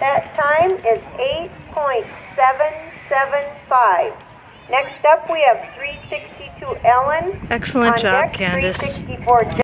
That time is 8.775. Next up, we have 362 Ellen. Excellent on job, deck, Candace. 364